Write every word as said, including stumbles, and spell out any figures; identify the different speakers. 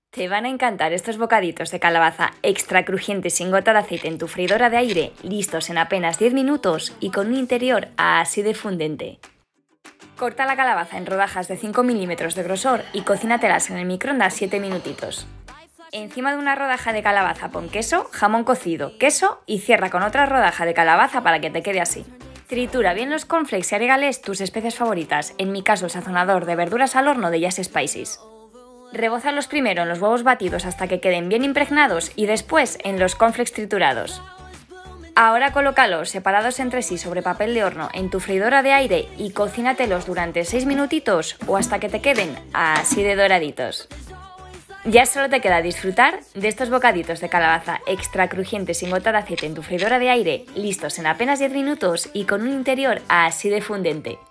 Speaker 1: Te van a encantar estos bocaditos de calabaza extra crujientes sin gota de aceite en tu freidora de aire, listos en apenas diez minutos y con un interior así de fundente. Corta la calabaza en rodajas de cinco milímetros de grosor y cocínatelas en el microondas siete minutitos. Encima de una rodaja de calabaza pon queso, jamón cocido, queso y cierra con otra rodaja de calabaza para que te quede así. Tritura bien los cornflakes y agrégales tus especias favoritas, en mi caso el sazonador de verduras al horno de Just Spices. Rebózalos primero en los huevos batidos hasta que queden bien impregnados y después en los cornflakes triturados. Ahora colócalos separados entre sí sobre papel de horno en tu freidora de aire y cocínatelos durante seis minutitos o hasta que te queden así de doraditos. Ya solo te queda disfrutar de estos bocaditos de calabaza extra crujientes sin gota de aceite en tu freidora de aire, listos en apenas diez minutos y con un interior así de fundente.